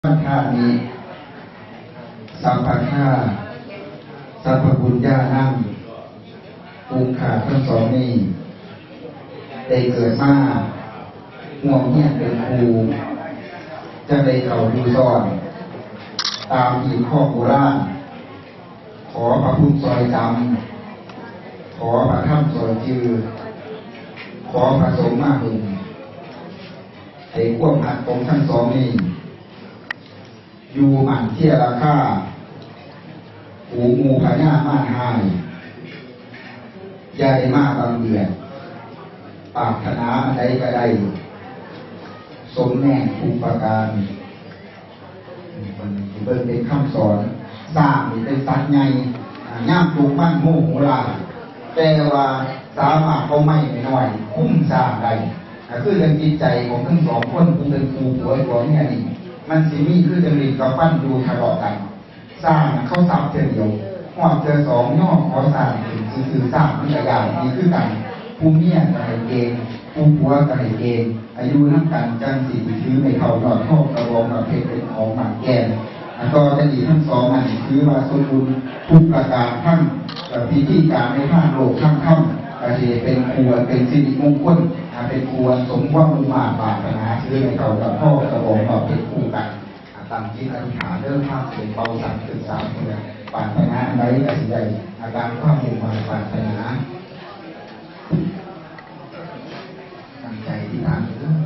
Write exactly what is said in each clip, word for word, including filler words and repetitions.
ท่านี้สัมผัสท่าสัพพุญญานั่งภูมิขาทั้งสองนี้ได้เกิดมาห่วงเนี่ยเป็นครูจะได้เข่าดูซอนตามอีกข้อโบราณขอพระพุทธซอยจำขอพระธรรมซอยจือขอพระสงฆ์มาหึงให้ควบหัดตรงทั้งสองนี้อยู่หมั่นเที่ยราคาหูงูพญาม่านหายยาได้มาบางเดือนปากธนาใดก็ได้สมแน่ทุกประการมันเป็นคำสอนสร้างเป็นสัตว์ใหญ่ย่ามปลูกบ้านโมโหลาแต่ว่าสามารถเขาไม่ไม่น้อยคุ้มสร้างได้คือเรื่องจิตใจของทั้งสองคนผู้เป็นครูผัวผัวเนี่ยนี่มันสิมีคือจะรีบกับปั้นดูทะเลาะกันสร้างเข้าสับเจอเดียวหอดเจอสองย่อขอสร้างถึงสื่อสร้างมันกระยางนี่คือกันผู้เมียกับไห้เกงผู้ผัวกับไห้เกงอายุนักการจังสีถือในเขาหลอดข้อกระบอกกับเพชรเป็นของหมากแก่ก็จะดีทั้งสองอันคือว่าสมบูรณ์ทุกประการทั้งพิธีการในภาคโลกทั้งค่ำก็จะเป็นควรเป็นสิริมงคลเป็นควรสมว่ามุมาปาถนาคือในเขากับพ่อกระบอกกับเพชรคู่กันตั้งจิตอธิษฐานเริ่มภาคเป็นเบาสั่งศึกษาเพื่อปาถนาใดก็สิ่งใดอาการความมุมาปาถนาตั้งใจที่ทำเรื่อง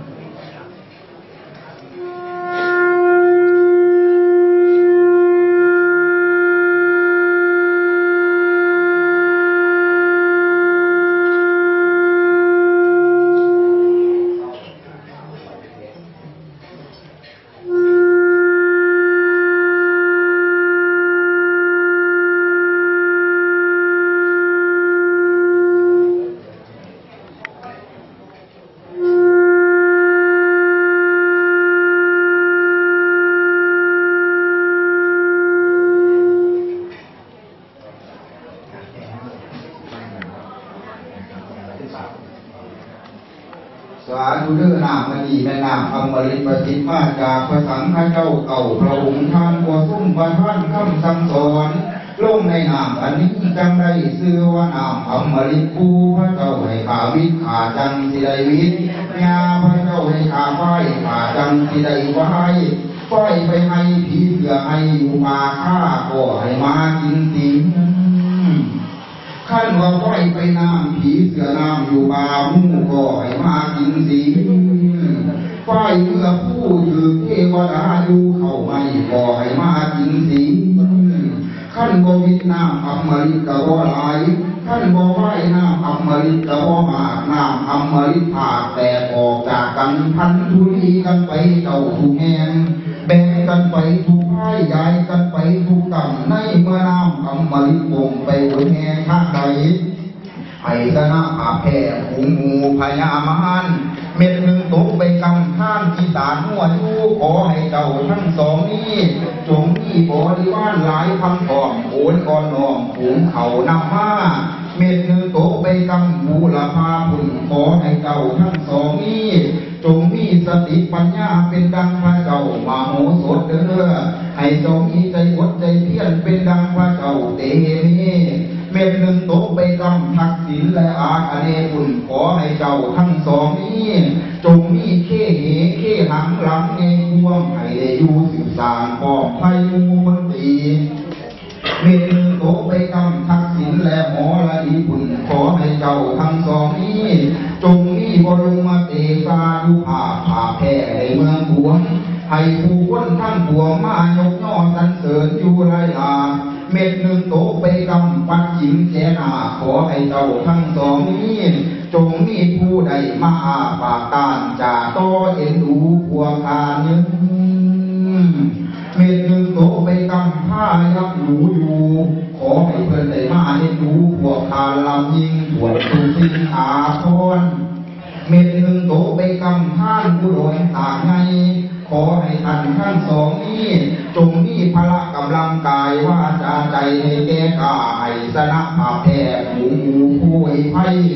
สาธุเด้อนามณีแม่นามอมฤตประสิทธิ์มาจากพระสังฆเจ้าเก่าพระองค์ท่านกว่าซุ้มประท่านคำสั่งสอนลงในนามอันนี้จังได้ชื่อว่านามอมฤตภูพระเจ้าให้ขาวิทขาจังสิได้วิทยาพระเจ้าให้ขาไฟขาจังสิได้ไฟไฟไปให้ผีเสือให้อยู่มาฆ่าก็ให้มากินสิงขั้นว่าไฟไปน้ำผีเสือน้ำอยู่ป่ามู่ก็ให้มากินสีไฟเมื่อผู้ถือเทวดาอยู่เข้าไม่ก็ให้มากินสีขั้นบ่วิน้ำอมฤตกะบ่ไหลขั้นบ่ไฟน้ำอมฤตกะบ่มากน้ำอมฤตผากแตกออกจากกันพันธุลีกันไปเจ้าทุกแห่งแบ่งกันไปทุกให้ย้ายกันไปทุกต่ำในเมื่อน้ำอมฤตวงไปบนแห่งข้างใดไอ้ชนะผาแผ่หูงูพญามารเม็ดหนึ่งตกไปกำท่านกีตาหัวยูขอให้เจ้าทั้งสองนี้จงมีบริวารหลายพันกองโอนก่อนน้องผูงเขานำมาเม็ดหนึ่งตกไปกำบูรพาผุนขอให้เจ้าทั้งสองนี้จงมีสติปัญญาเป็นดังพระเจ้ามาโหสถเด้อให้จงมีใจอดใจเพียรเป็นดังพระเจ้าเตมีเม็ดหนึ่งตกไปกำทักษิณและอาคเนบุญขอให้เจ้าทั้งสองนี้จงมีเข่เหเข่หังหลังในควงให้ได้อยู่สืบสานปอบไพมูมันตีเม็ดหนึ่งตกไปกำทักษิณและหมอละดีบุญขอให้เจ้าทั้งสองนี้จงมีบรมเตสาดุภาผาแผ่ในเมืองหลวงให้ผู้คนทั้งปวงมายกย่อสรรเสริญอยู่ไรลาเม็ดหนึ่งโตไปกำปัดจิ๋มแจนาขอให้เจ้าทั้งสองนี้จงมีผู้ใดมาอาปากตานจากโตเอ็นดูพวกทานยึงเม็ดหนึ่งโตไปกำผ้ายับหนูอยู่ขอให้เพื่อนได้มาเอ็นดูพวกทานลำยิงถวดสุสินหาพรเม็ดหนึ่งโตไปกำท่านผู้โดยตากไงขอให้ท่านทั้งสองนี้จงมีพละกำลังกายว่าจาใจให้แก่กายสนะผาแผ่หูหูผู้ไอ้ไพ่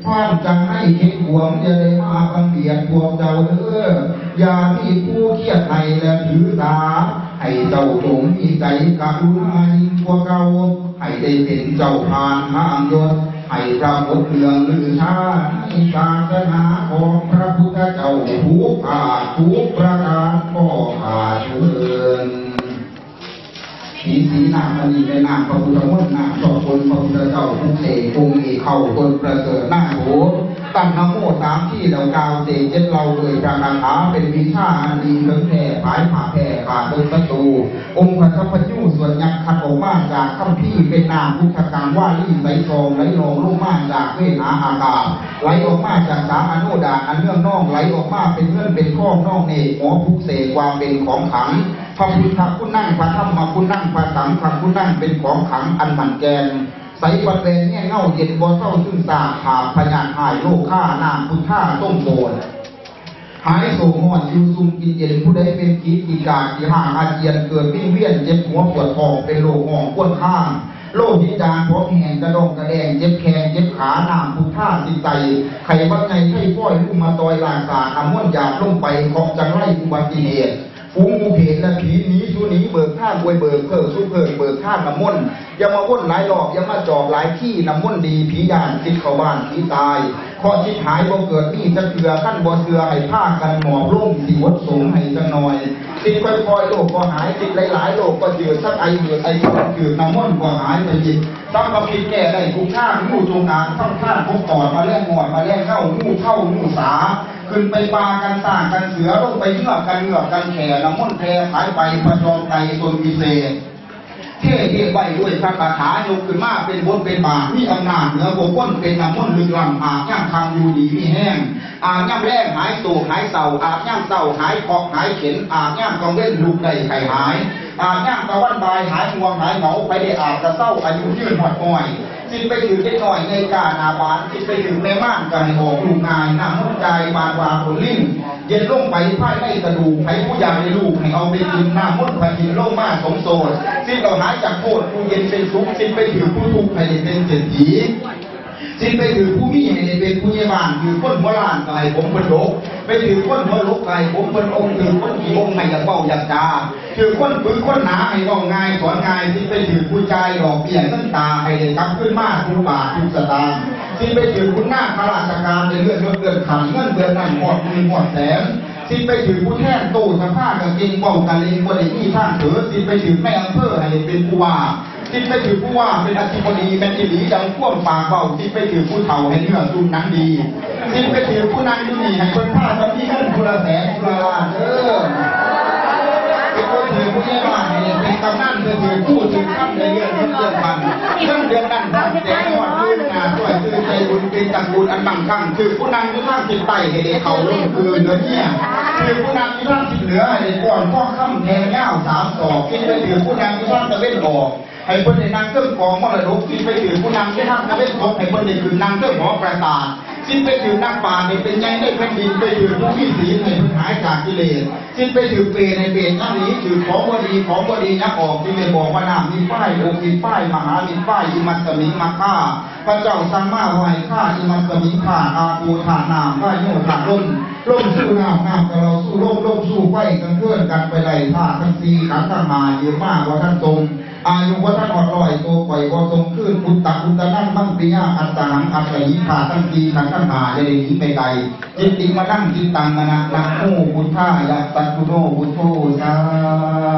ความจังให้เข็ดหวงจะได้มาบังเบียดพวกเจ้าเด้ออย่ามีผู้เครียดให้และถือตาให้เจ้าจงมีใจกรุณาพวกเราให้ได้เป็นเจ้าพานห้างยศให้พระพุทธเรื่องลือชาในศาสนาของพระพุทธเจ้าทุกอาทุกประการก็อาเชิญสีสีนามณีในนามพระพุทธมนต์นามสอบคนพระพุทธเจ้าผู้เสกองค์เอกเข้าคนประเสริฐหน้าโหตั้งนโมสามที่เรากาวเสกเจ็ดเราโดยพระคาถาเป็นวิชาอันดีเลิศแผ่ผายผ่าแผ่ขาดเป็นประตูองค์พระสัพพยุส่วนยักษ์ขัดออกมาจากคำพี่เป็นนามพุทธการว่าลี่ไหลทองไหลลงลงมาจากเวหาอากาศไหลออกมาจากสาอนุดาอันเนื่องน่องไหลออกมาเป็นเงื่อนเป็นข้อน่องเนกหมอพุกเสกความเป็นของขังพระพุทธคุณนั่งพระธรรมคุณนั่งพระสังฆคุณนั่งเป็นของขังอันมันแกนใส่ประเด็นแง่เง่าเย็นบ่เศร้าซึ่งสาขาพยานหายโลกข้านามพุทธาต้มโบนหายโศกหอนยูซุมกินเย็นผู้ใดเป็นกีดกีกากีห่างอาเจียนเกิดวิ่งเวียนเจ็บหัวปวดท้องเป็นโรคห่องก้นข้างโรคพิจารพร้อมแห่งกระดองกระแดงเจ็บแขนเจ็บขานามพุทธาสิใจไข่วัดในไข้ป้อยลุ่มมาตอยลางสาน้ำม้วนหยาบลงไปของจังไรอุบัติเหตุฟูงงูเพลและผีหนีสู้หนีเบิกข้างวยเบิกเพิกสู้เพิกเบิกข้างน้ำม้วนอย่ามาว่นหลายหลอกอย่ามาจอบหลายขี้น้ำม้วนดีผียานคิดเข้าบ้านผีตายข้อชิดหายบ่เกิดนี่จะเกลือขั้นบ่เสือให้ผ้ากันหมอบร่มสีวัดสงให้จังหน่อยติดค่อยๆโลกก็หายติดหลายๆโลกก็เจือสักไอเหือดไอก็เกิดน้ำม้วนก็หายไปอีกต้องมาผิดแก่ได้ทุกข้างงูจงอางต้องข้างพกตอดมาเล่นหมดมาเล่นเข้างูเข้างูสาขึ้นไปปลากันสร้างกันเสือลงไปเงือกกันเงือกกันแข่น้ำม้วนแพรหายไปประจองไตตนวิเศษเท่เท่ใบด้วยพระคาถายกขึ้นมาเป็นบทเป็นบาทมีอำนาจเหนือโบก้นเป็นน้ำม้วนลึกลำอาบย่างทางอยู่ดีมีแห้งอาบย่างแรงหายโศกหายเศร้าอาบย่างเศร้าหายเคาะหายเข็นอาบย่างกองเล่นลูกใดไข่หายอาบย่างตะวันบายหายห่วงหายเหงาไปได้อาบกระเศร้าอายุยืนหอดอ้อยจิตไปถือได้หน่อยในกานาบานจิตไปถือในม่านกันออกลูกนายหน้ามุ่งใจบานวาผลลิ้นเย็นลงไปพ่ายในกระดูกให้ผู้ยาในลูกให้เอาไปกินหน้ามุ่งพันกินโลกมาสมโซนสิ้นเราหายจากโทษผู้เย็นเป็นสุขสิ้นไปถือผู้ทุกข์ให้เป็นเศรษฐีสิ้นไปถือผู้มีให้เป็นผู้ยาบาลถือคนโบราณไก่ผมเป็นโลกไปถือคนโบราณไก่ผมเป็นองค์ถือคนกี่องค์ให้อยากเบาอยากจ่าถือคนฝึกคนหนาให้เบาง่ายสอนง่ายสิ้นไปถือผู้ใจหลอกเปลี่ยนตั้งตาให้ได้กลับขึ้นมาทุกบาททุกสตางค์สิ้นไปถือคุณหน้าข้าราชการในเรื่องเงินขันเงินเดือนนั่นหมดมีหมดแสนสิ้นไปถือผู้แทนโตสภาพกับกินป้องกันเองบริที่ท่านเถือสิ้นไปถือแม่อำเภอให้เป็นผู้ว่าสิ้นไปถือผู้ว่าเป็นอธิบดีเป็นอิหลีดังข่วมปากเบาสิ้นไปถือผู้เฒ่าให้เนื้อซุ่มนังดีสิ้นไปถือผู้นางดีให้คนผ้ากับพี่เงินผู้ละแสนผู้ละล้านเออเป็นคนถือผู้ใหญ่บ้านเป็นกำนันเป็นถือผู้ถือข้ามในเรื่องเรื่องเรื่องพันเรื่องเดือนนั้นพันแสนหอดยืนงานด้วยคือใจบุญเป็นจักบุญอันมั่งคั่งคือผู้นางที่ท่านจิตไตให้เด็กเขาเรื่องคืนเดือนนี้คือผู้นางที่ท่านจิตเหลือให้เด็กก่อนพ่อค่ำแทงเงาสามศอกกินไปถือผู้นางที่ท่านจะเว้นออกให้คนในนางเครื่องกองมรดกกินไปถือผู้นางที่ท่านจะเว้นออกให้คนในคือนางเครื่องหอประสาทสิ้นไปถือนักป่าในเป็นยังได้แผ่นดินไปถือผู้มีศีลในพื้นหายจากกิเลสสิ้นไปถือเปรในเปรนั่นนี้ถือของบดีของบดีนักออกที่ไม่บอกว่าน้ำมีป้ายองค์มีป้ายมหามีป้ายอิมัสมิมาฆ่าพระเจ้าสังมาไหวฆ่าอิมัสมิฆ่าอาภูฐานน้ำฆ่าโยธาล่มล่มสู้น้ำน้ำกับเราสู้ล่มล่มสู้ไฟกันเคลื่อนกันไปไล่ฆ่าทั้งสี่ขันทั้งหาเยอะมากกว่าท่านทรงอายุว่าท่านอดลอยตัวปล่อยว่าทรงขึ้นพุทธพุทธนั่งมั่งปิยาอัตตาหังอัตติผ่าทั้งสี่ขันทั้งหาจะได้หนีไปไกลจิตติมานั่งจิตตังมนะนะโมพุทธายะสัตตุโนพุทโธสา